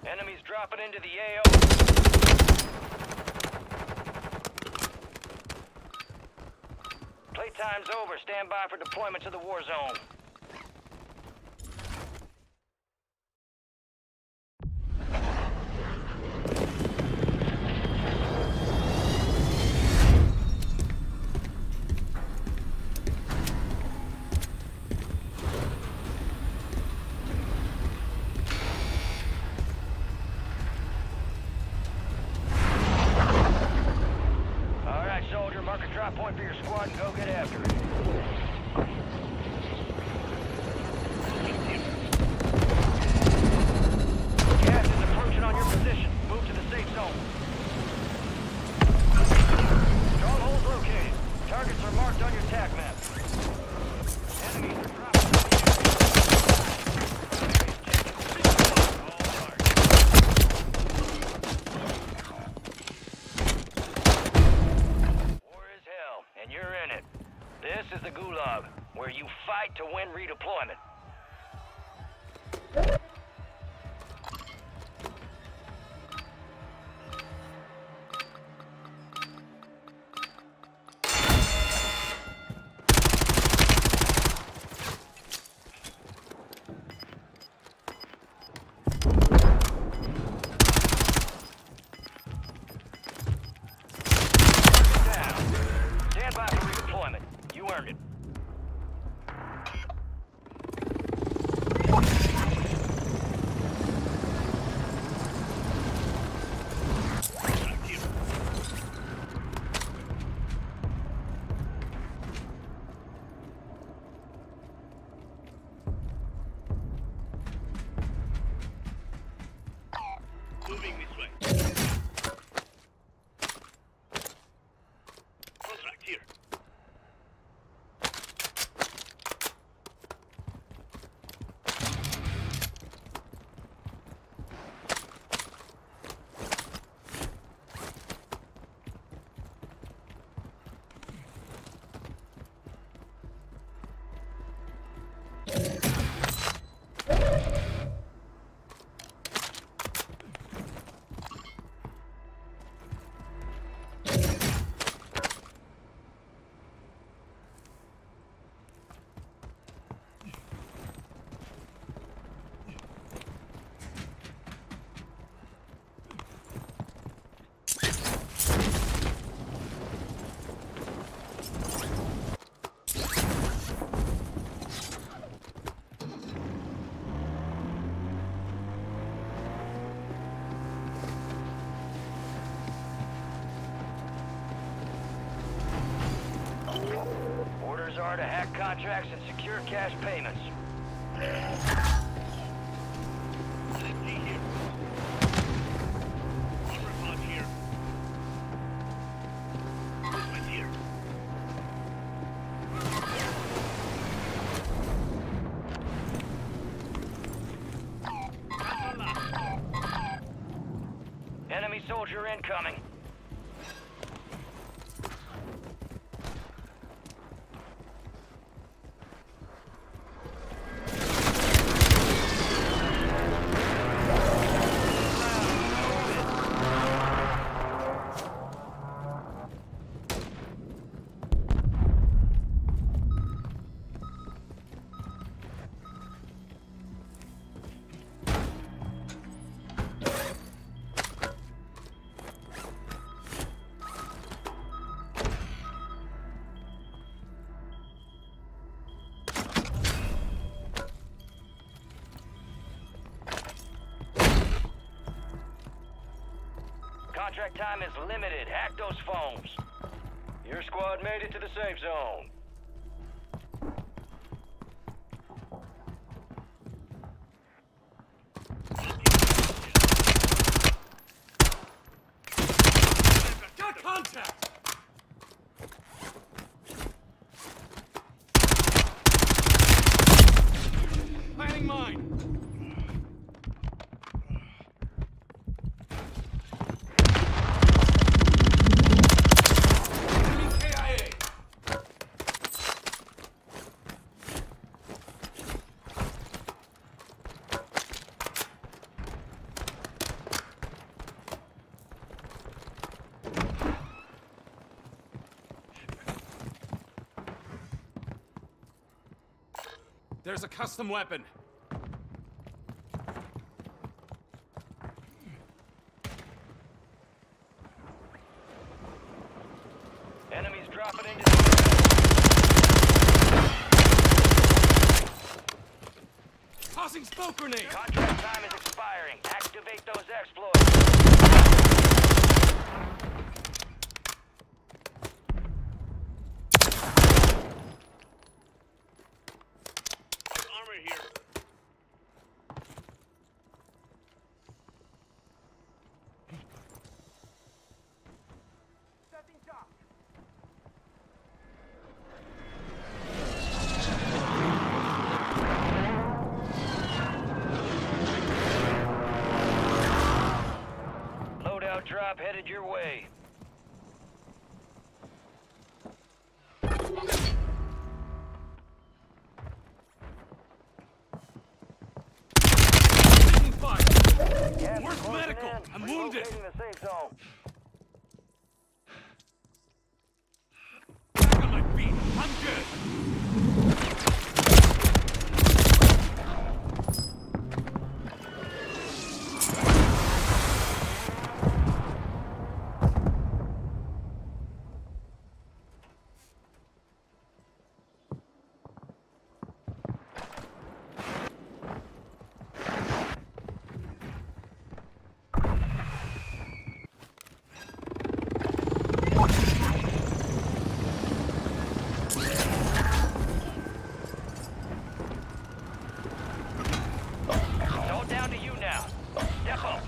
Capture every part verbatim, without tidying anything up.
Enemies dropping into the A O. Playtime's over. Stand by for deployment to the war zone. Mark a drop point for your squad and go get after it. Gas is approaching on your position. Move to the safe zone. Strongholds located. Targets are marked on your tac map. Enemies are dropping. And you're in it. This is the Gulag, where you fight to win redeployment. Stand by for redeployment. You earned it. Moving this way. Contract here. Orders are to hack contracts and secure cash payments. Let's see here. One report here. Movement here. Enemy soldier incoming. Contract time is limited. Hack those phones. Your squad made it to the safe zone. Got contact! Planting mine! There's a custom weapon. Enemies dropping into the Tossing smoke grenade! contract time is expiring. Activate those exploits. Armor here. Loadout drop headed your way. Taking fire! Gas is Where's closing medical? in. I'm wounded. Relocating the safe zone. Back on my feet! I'm good! It's all down to you now. Step up.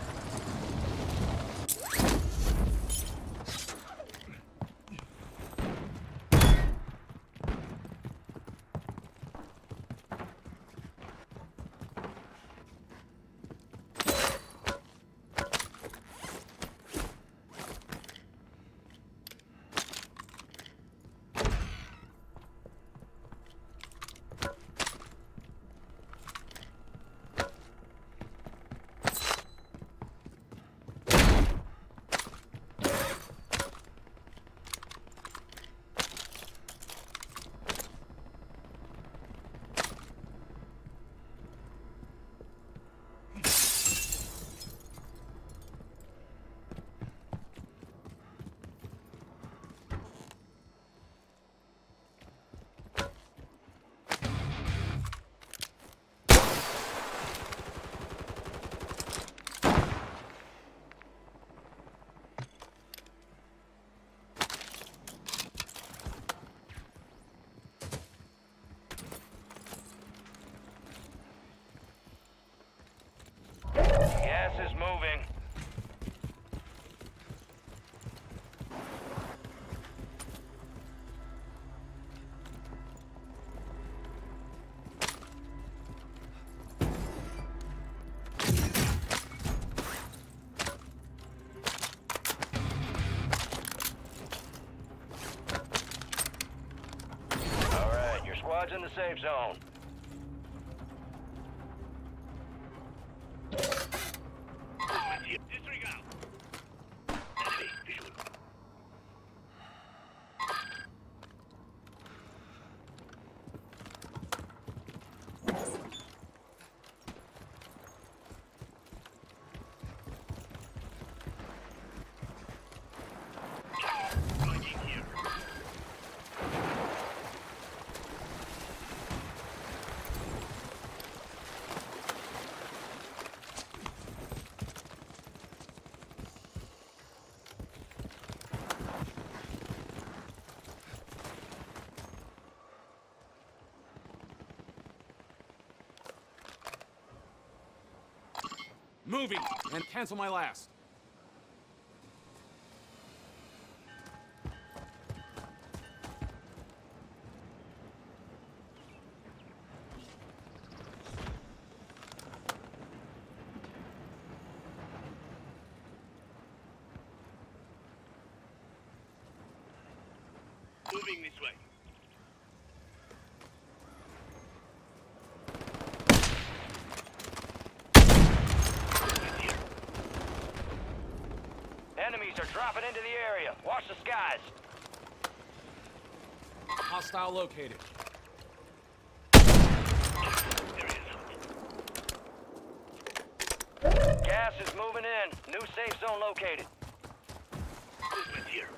Gas is moving. All right, your squad's in the safe zone. Disregard. Enemy visual. Striking here. Moving! And cancel my last. Moving this way. Enemies are dropping into the area. Watch the skies. Hostile located. Gas is moving in. New safe zone located. Movement here.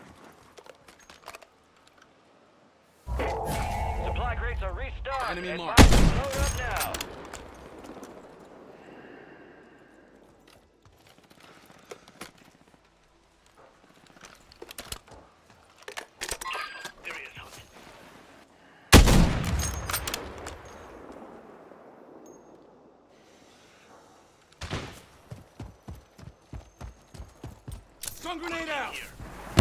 Supply crates are restocked. Enemy and marked. boxes load up now. There he is, Hunt. Stun grenade out! Here.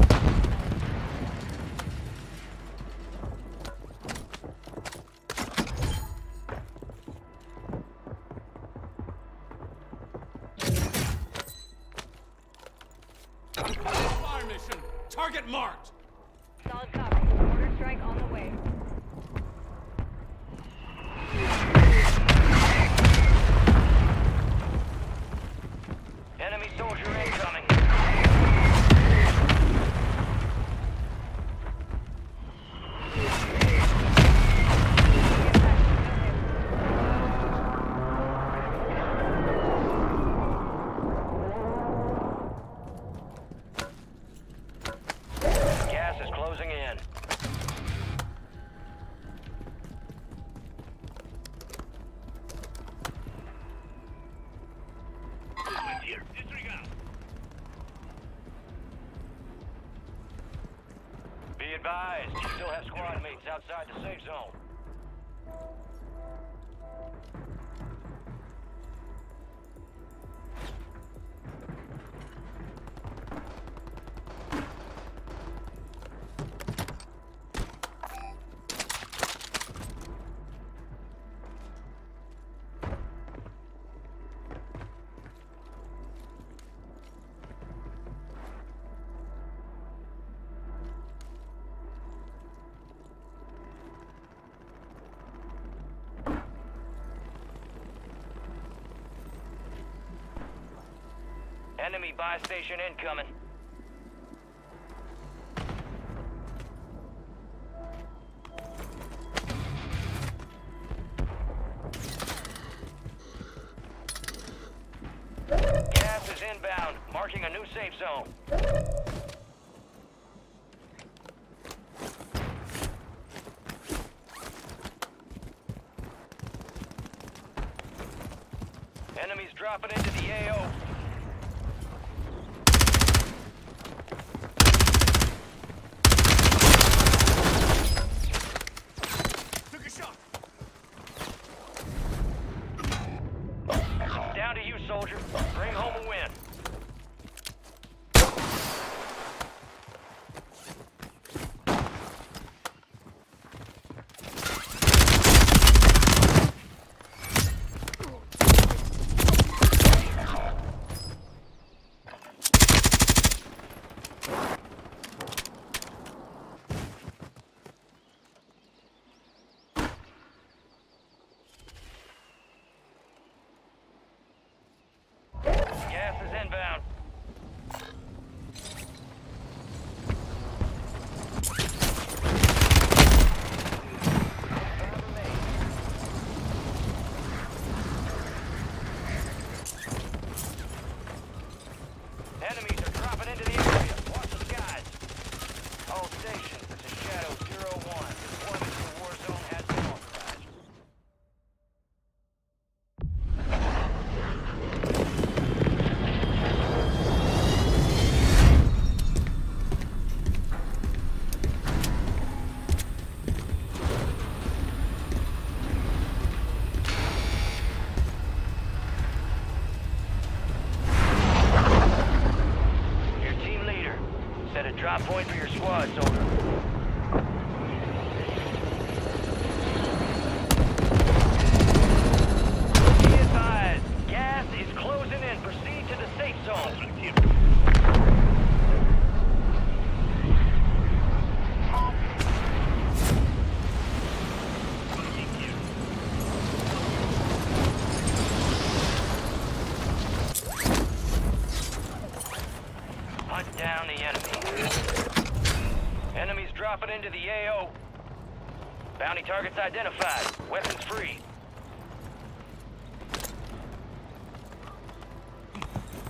Fire mission! Target marked! Solid copy. Mortar strike on the way. Enemy soldier incoming. Gas is closing in. Movement here. Disregard. Be advised, you still have squad mates outside the safe zone. Enemy buy station incoming. Gas is inbound, marking a new safe zone. Enemies dropping into the A O. Took a shot! Down to you, soldier. Bring home a win. Gas is inbound. Enemies are dropping into the area. Watch the skies. All stations, this is Shadow zero one. Deployment to the Warzone has been authorized. Your team leader. Set a drop point for your squad, soldier. Be advised, gas is closing in. Proceed to the safe zone. Movement here. Moving here. Hunt down the enemy. Enemies dropping into the A O. Bounty targets identified. Weapons free.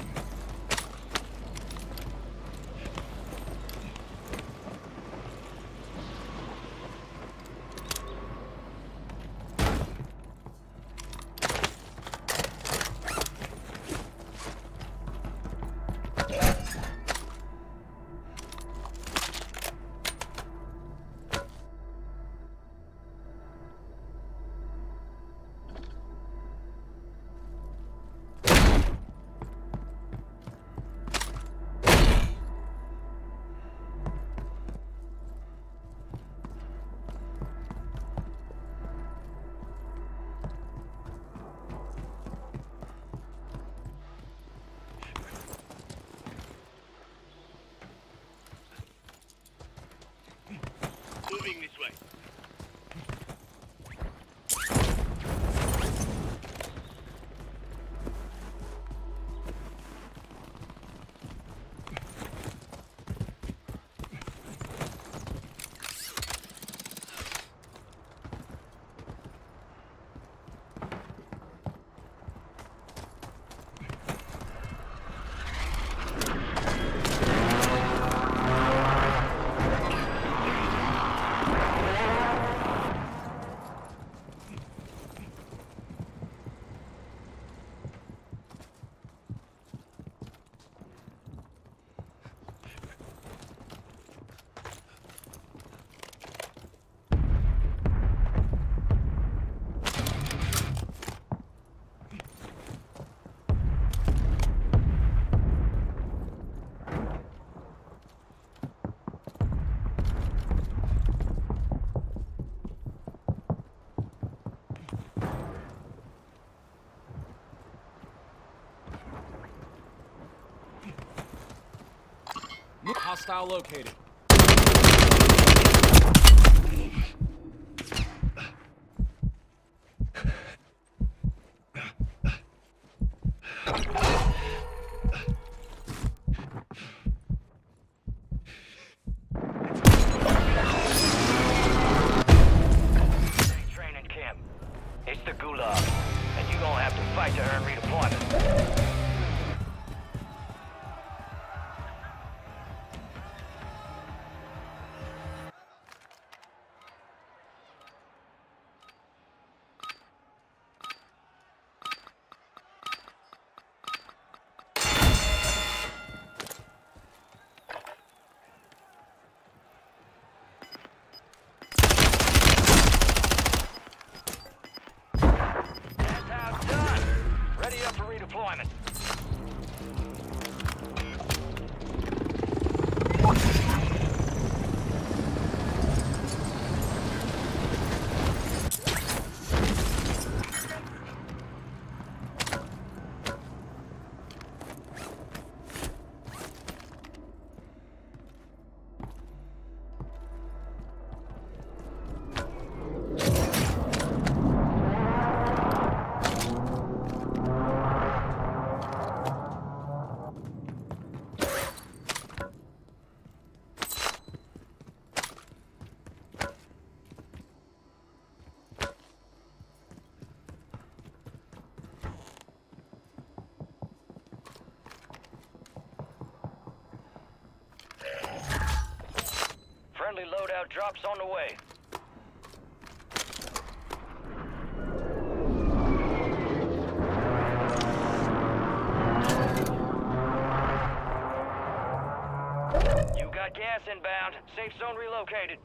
Hostile located. Training camp. It's the gulag, and you're gonna have to fight to earn redeployment. Ready up for redeployment. Friendly loadout drops on the way. You got gas inbound. Safe zone relocated.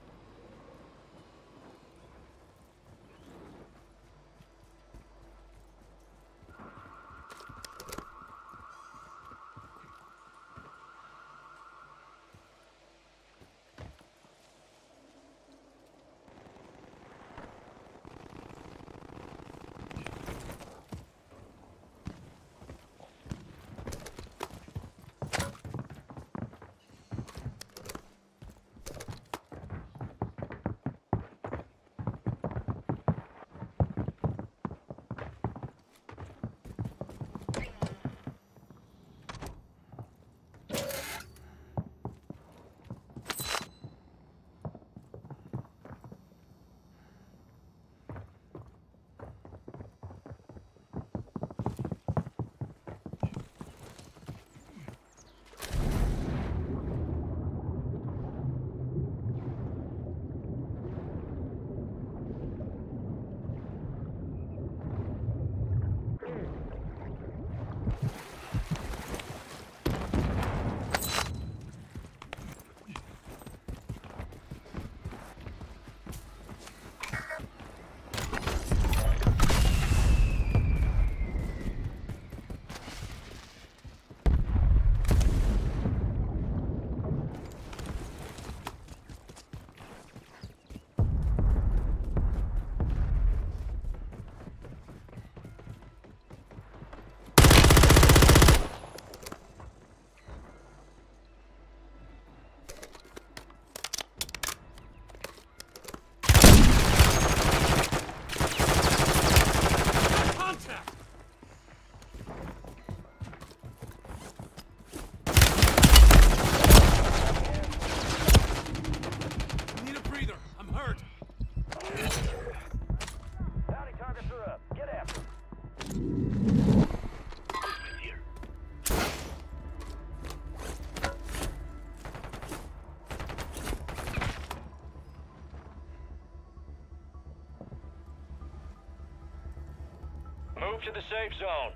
Move to the safe zone.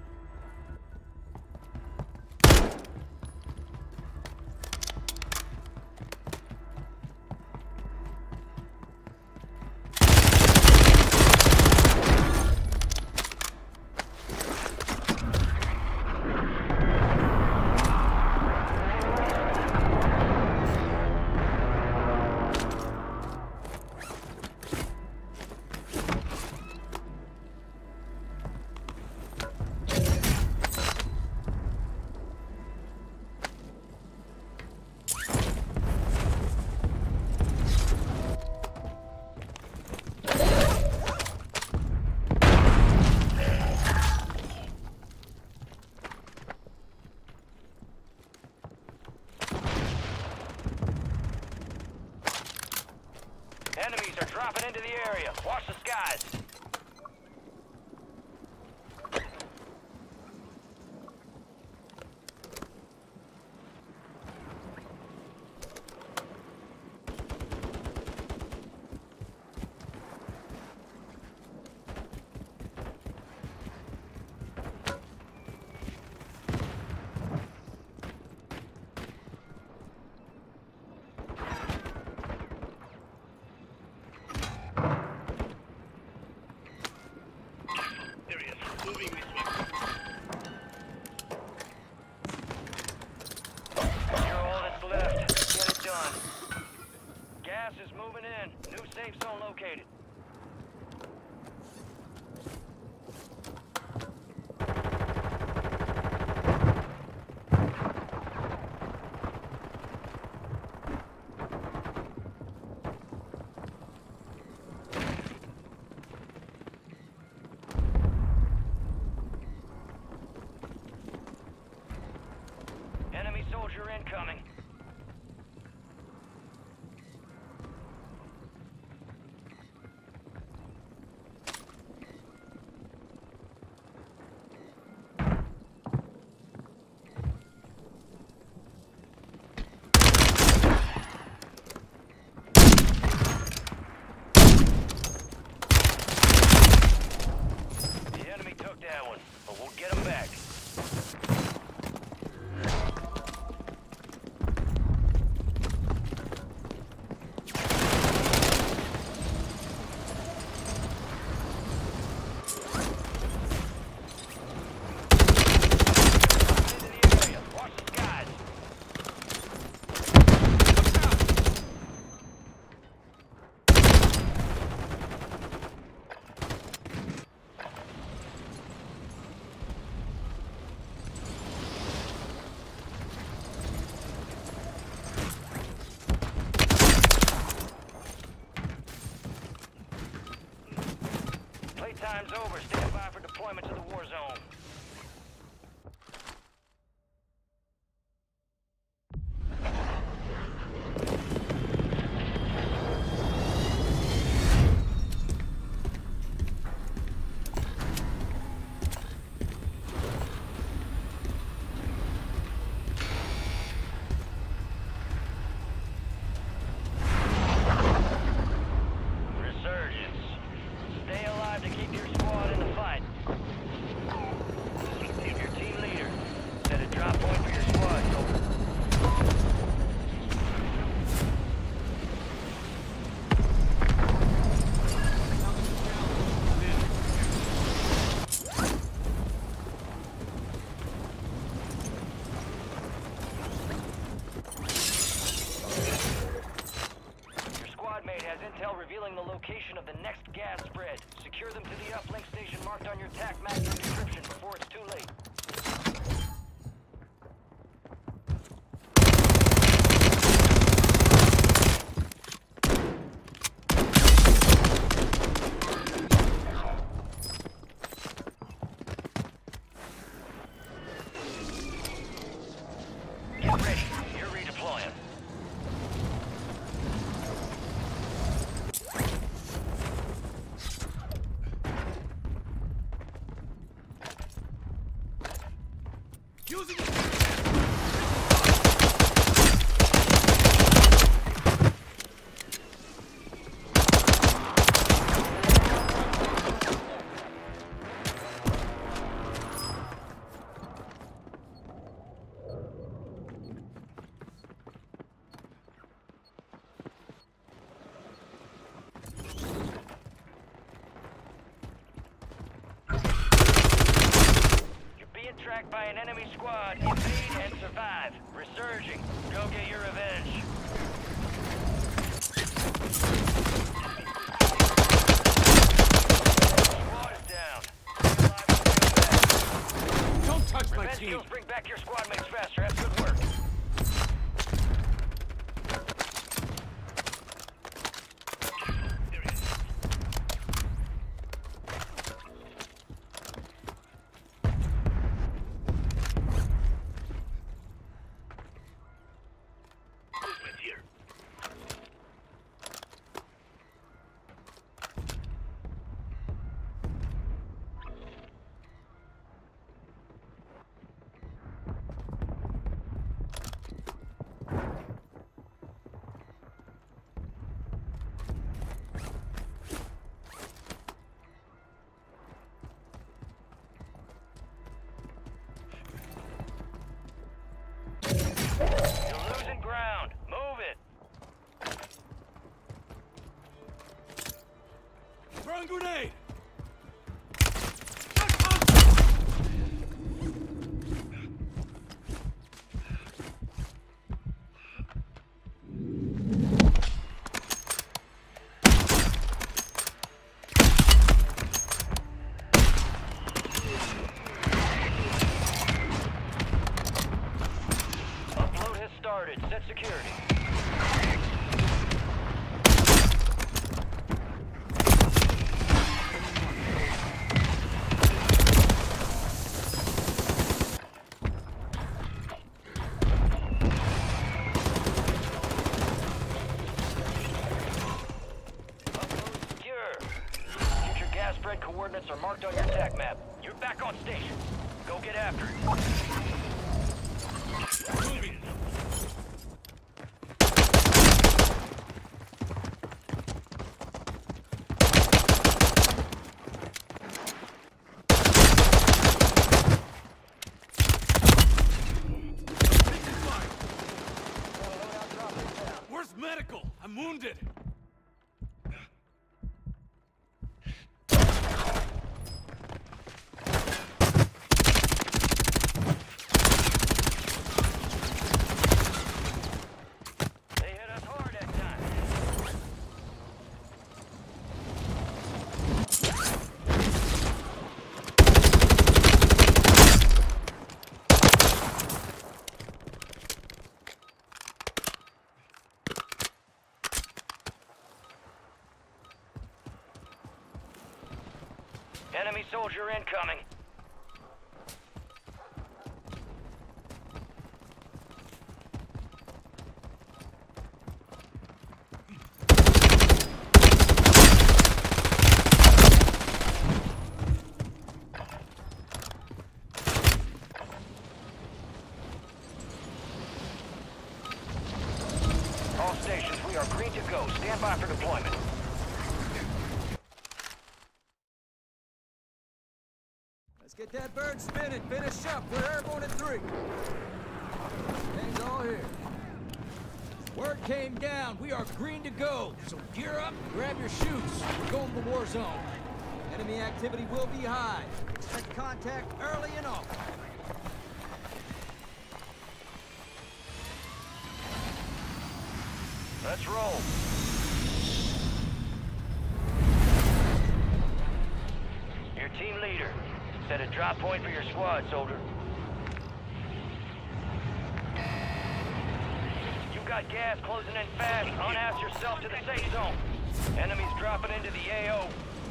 Watch the skies. Safe zone located. Enemy soldier incoming. That one, but we'll get him back. Into the area. Watch the skies. Time's over. Stand by for deployment to the war zone. To keep your squad in the fight. Keep your team leader. Set a drop point for your squad. Your squad mate has intel revealing the location of the next gas spread. Secure them to the uplink station marked on your tac map for decryption before it's too late. Get ready. You're redeploying. Using it. Tracked by an enemy squad. Evade and survive. Resurging. Go get your revenge. Squad is down. Don't touch my Revenge team. kills bring back your squad mates faster. That's good work. Set security. Upload secure. Future gas spread coordinates are marked on your attack map. You're back on station. Go get after it. Moving. Where's medical? I'm wounded. They hit us hard that time. Enemy soldier incoming. All stations, we are green to go. Stand by for deployment. Let's get that bird spinning. Finish up. We're airborne at three. Things all here. Word came down. We are green to go. So gear up, grab your chutes. We're going to the war zone. Enemy activity will be high. Expect contact early and often. Let's roll. Your team leader. Set a drop point for your squad, soldier. You got gas closing in fast. Unass yourself to the safe zone. Enemies dropping into the A O.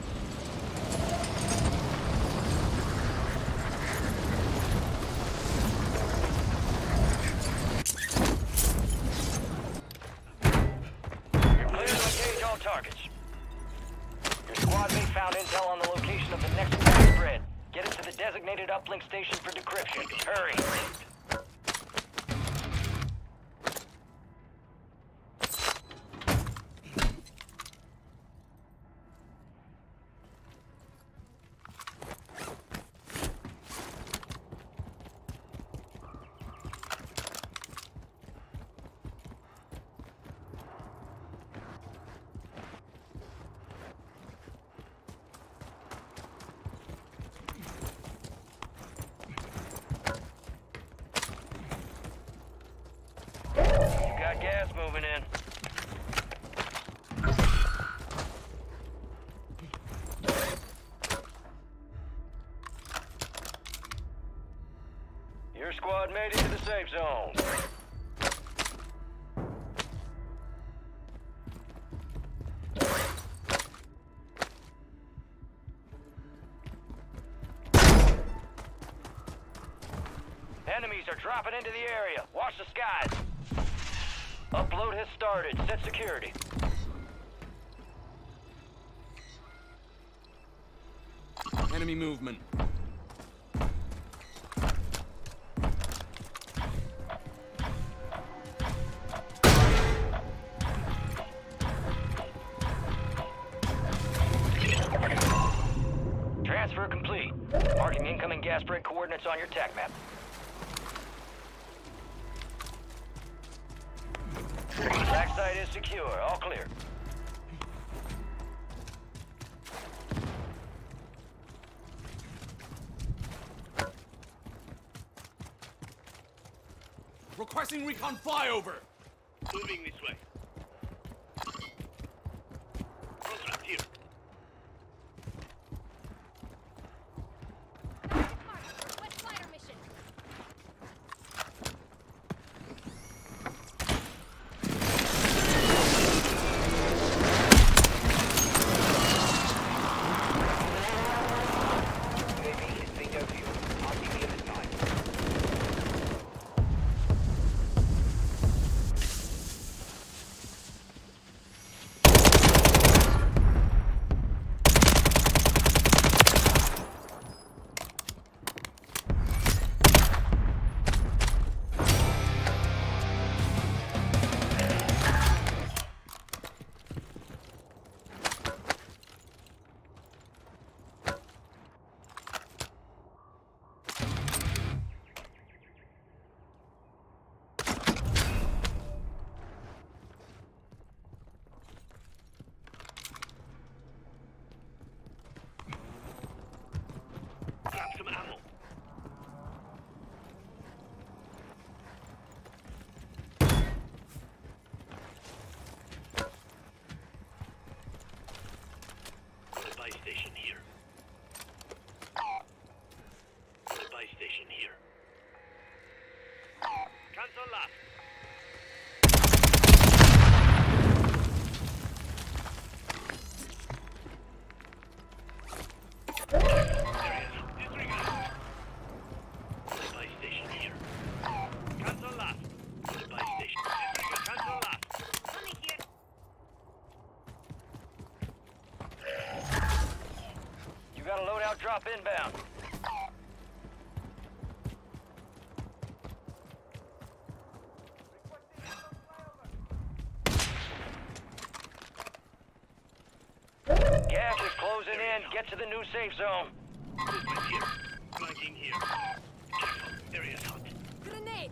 You're clear to engage all targets. Your squad mate found intel on the location of the next gas spread. Get it to the designated uplink station for decryption. Hurry. You got gas moving in. Your squad made it to the safe zone. Enemies are dropping into the area. Watch the skies. Upload has started. Set security. Enemy movement. Transfer complete. Marking incoming gas spread coordinates on your tac map. Tac site is secure. All clear. Requesting recon flyover. Moving this way. Contract here. West fighter mission. Grab some ammo. Buy station here. Buy station here. Cancel last. Drop inbound. Gas is closing in. Get to the new safe zone. Movement here. Flanking here. Careful. Area's hot. Grenade!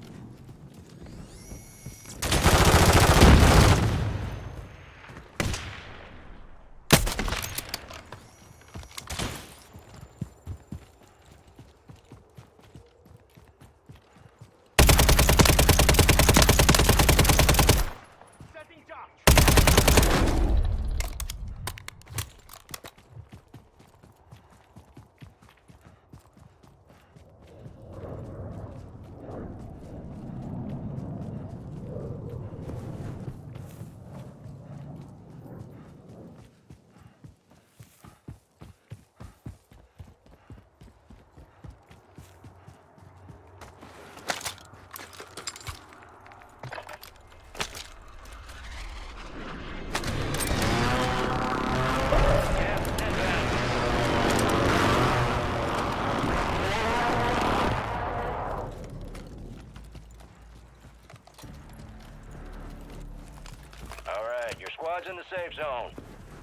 Squad's in the safe zone.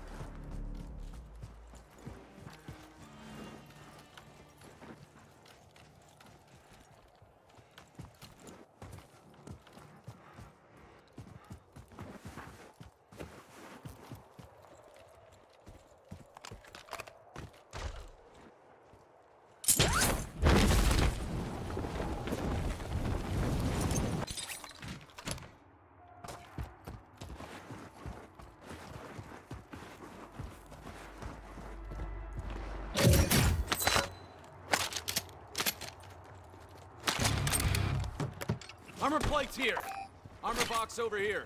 Armor plates here. Armor box over here.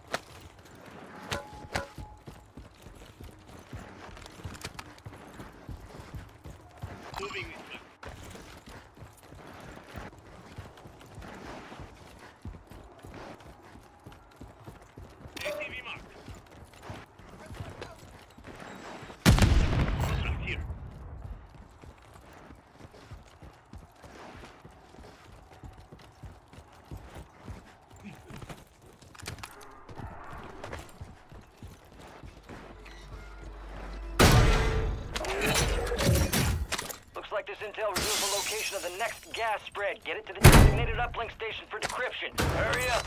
Moving this way. A T V marked. Contract here. Like this intel reveals the location of the next gas spread. Get it to the designated uplink station for decryption. Hurry up!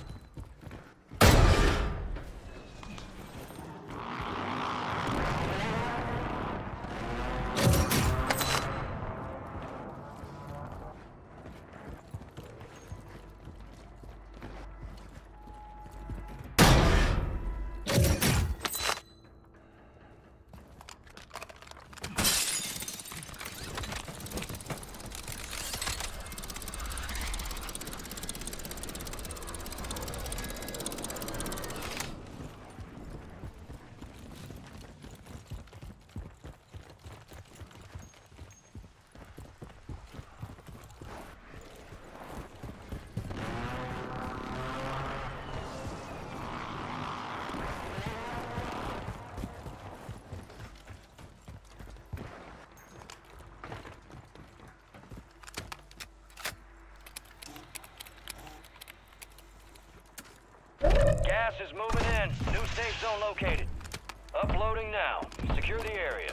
Gas is moving in. New safe zone located. Uploading now. Secure the area.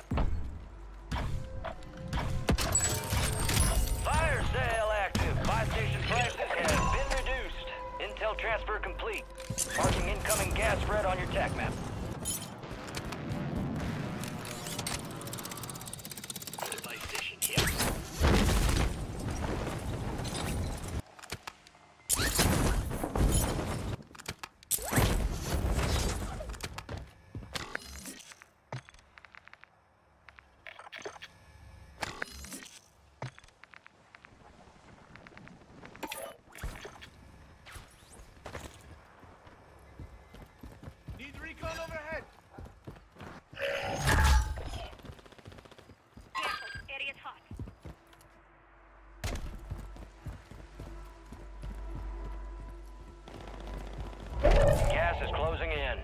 Fire sale active. Buy station prices have been reduced. Intel transfer complete. Marking incoming gas spread on your tac map. Buy station here. Area's hot. Gas is closing in.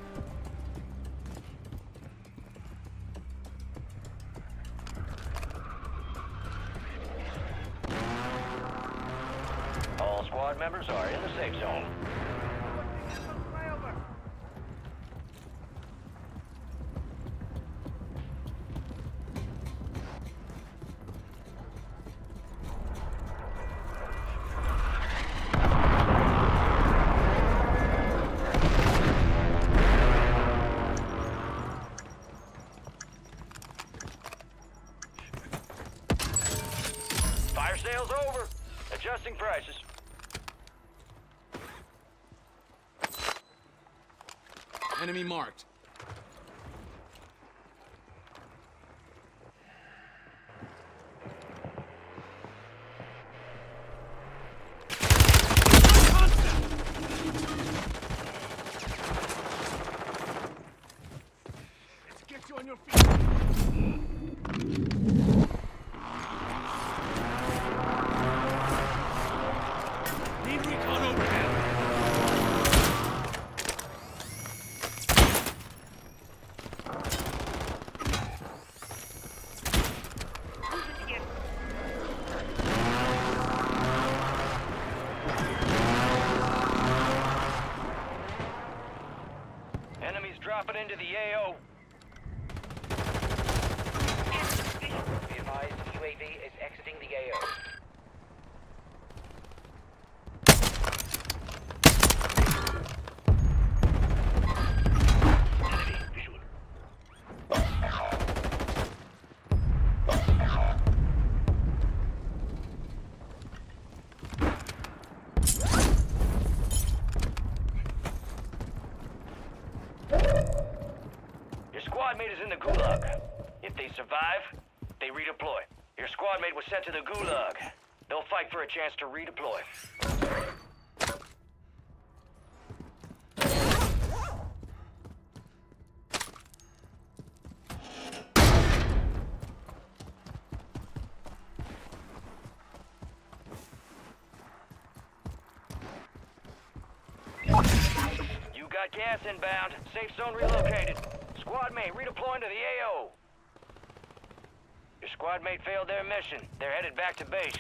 All squad members are in the safe zone. Fire sale's over. Adjusting prices. Enemy marked. Let's get you on your feet. Need recon overhead. Enemies dropping into the A O. Be advised, U A V is exiting the A O. Enemy visual. Your squad mate is in the gulag. If they survive, they redeploy. Your squad mate was sent to the gulag. They'll fight for a chance to redeploy. You got gas inbound. Safe zone relocated. Squad mate redeploying to the A O. Your squad mate failed their mission. They're headed back to base.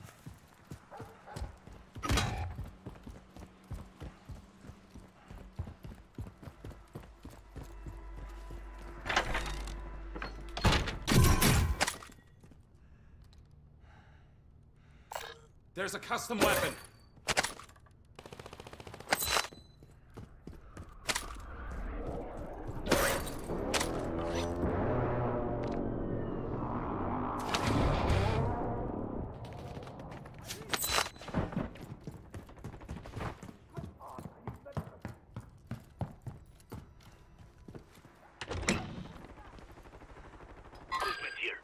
There's a custom weapon. Movement here.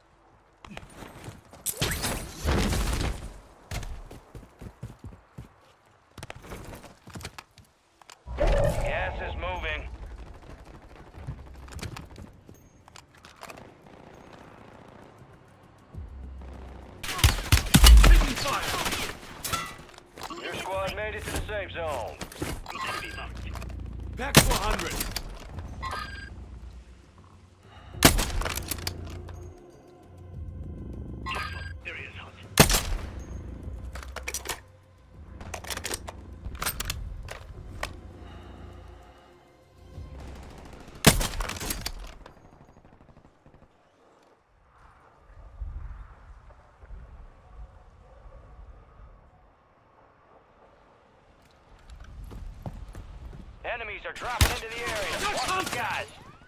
Gas is moving. Taking fire. Your squad made it to the safe zone. Enemy marked. Back to one hundred. Careful. Area's hot. Enemies are dropping into the area. Watch the guys.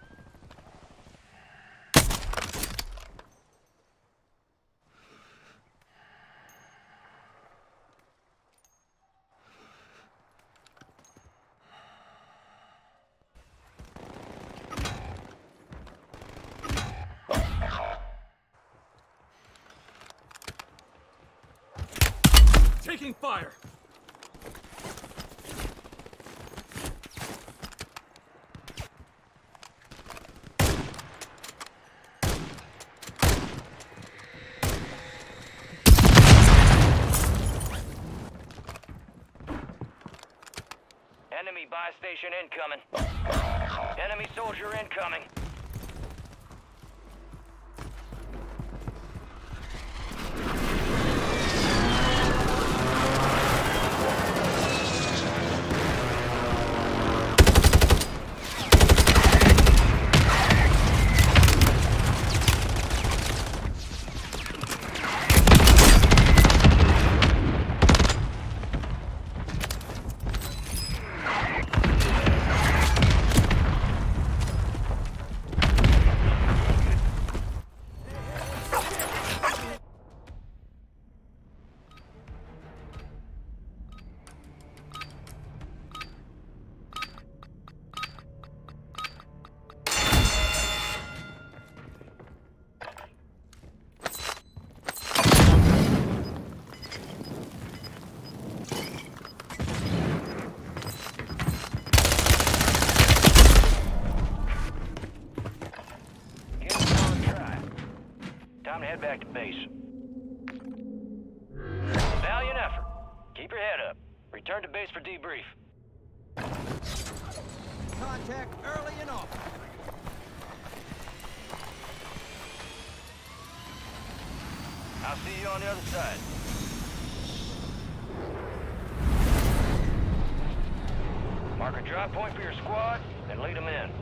Taking fire. Buy station incoming. Enemy soldier incoming. Time to head back to base. Valiant effort. Keep your head up. Return to base for debrief. Contact early and often. I'll see you on the other side. Mark a drop point for your squad and lead them in.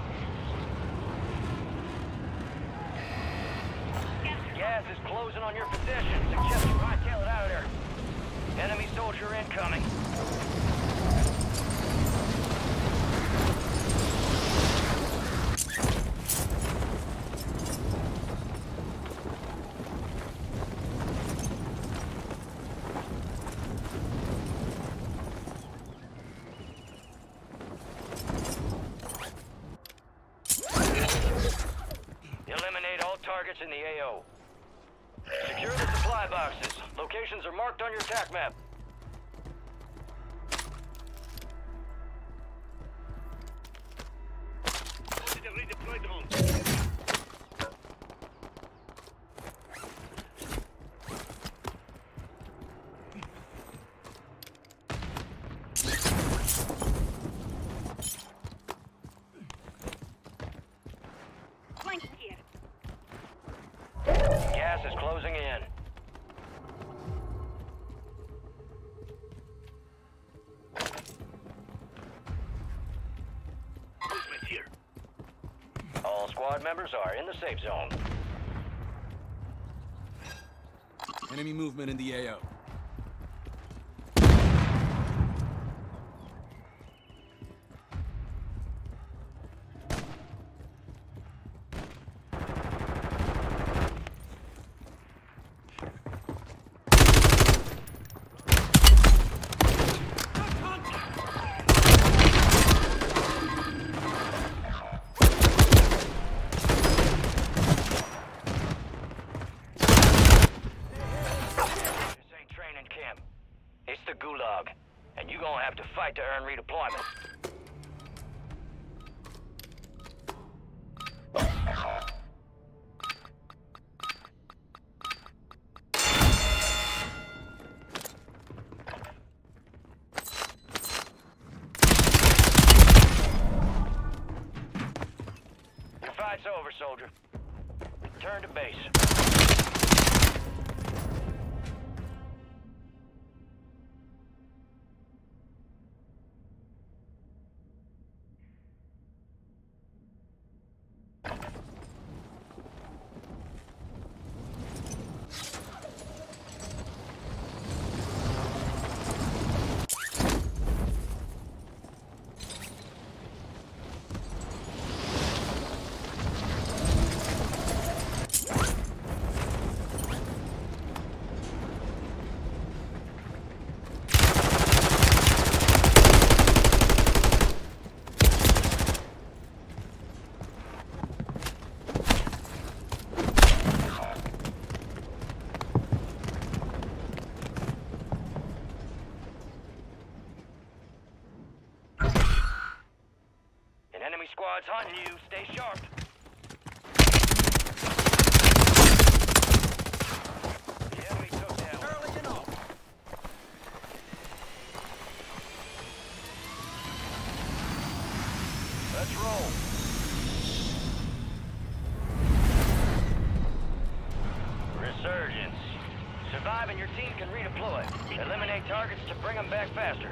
Gas is closing on your position. Suggest you hightail it out of there. Enemy soldier incoming. Eliminate all targets in the A O. Secure the supply boxes. Locations are marked on your attack map. Redeploy drone. Flank here. Gas is closing in. Movement here. All squad members are in the safe zone. Enemy movement in the A O. It's the Gulag, and you're gonna have to fight to earn redeployment. Your fight's over, soldier. Return to base. Squad's hunting you. Stay sharp. The enemy took down. Early and often. Survive and your team can redeploy. Eliminate targets to bring them back faster.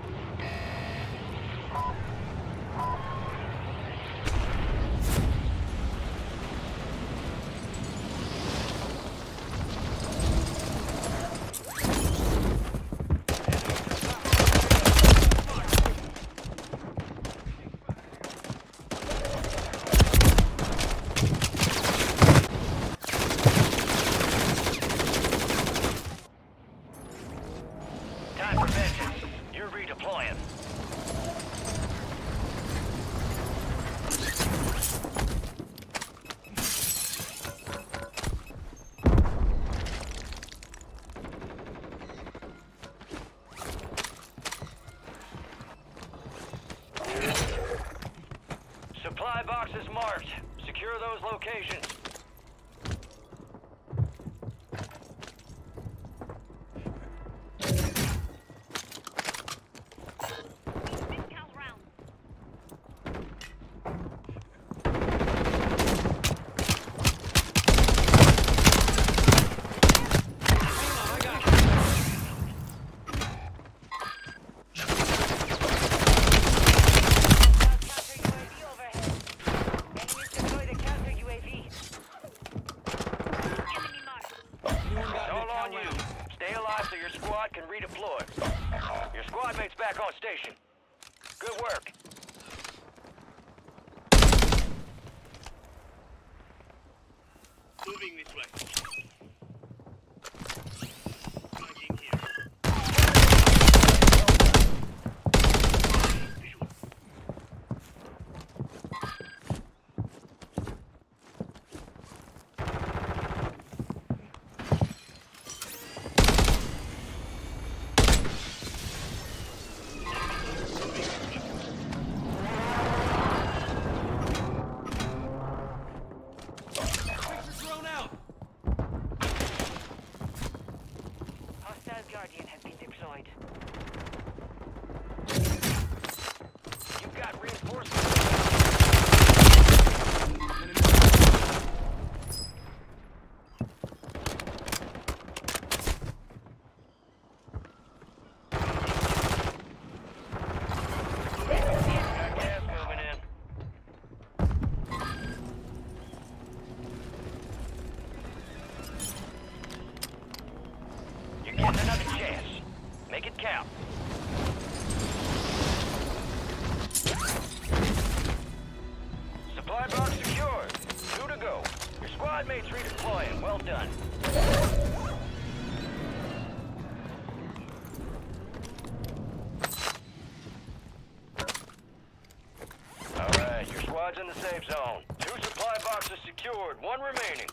Time for vengeance. You're redeploying. Supply boxes marked. Secure those locations. Discount round. I got you. Counter U A V overhead. Enemies deploy the counter U A V. Enemy marked. Anyone got It's all an on you. round? Stay alive so your squad can redeploy. Your squad mate's back on station. Good work. Moving this way. Flanking here. Visual. Picture thrown out. Hostile Guardian has been deployed. You've got reinforcements. Got gas moving in. You're getting another chance. Make it count. Supply box secured. Two to go. Your squad mates redeploying. Well done. All right, your squad's in the safe zone. Two supply boxes secured. One remaining.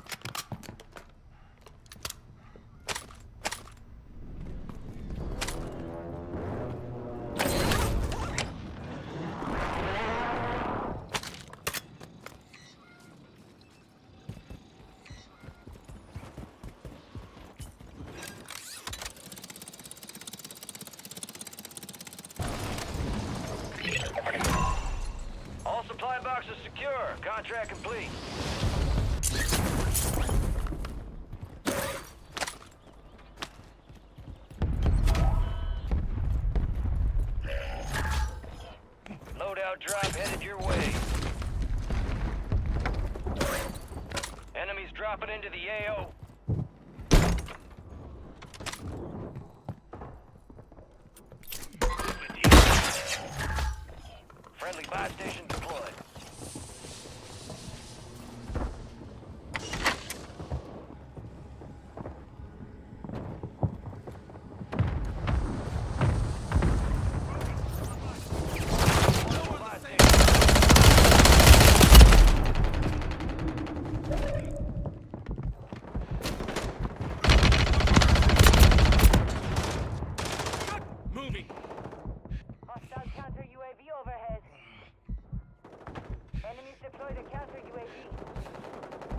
All supply boxes secure. Contract complete. Loadout drop headed your way. Enemies dropping into the A O. Friendly buy station deployed. Moving. Hostile counter U A V overhead. Enemies deploy the counter U A V.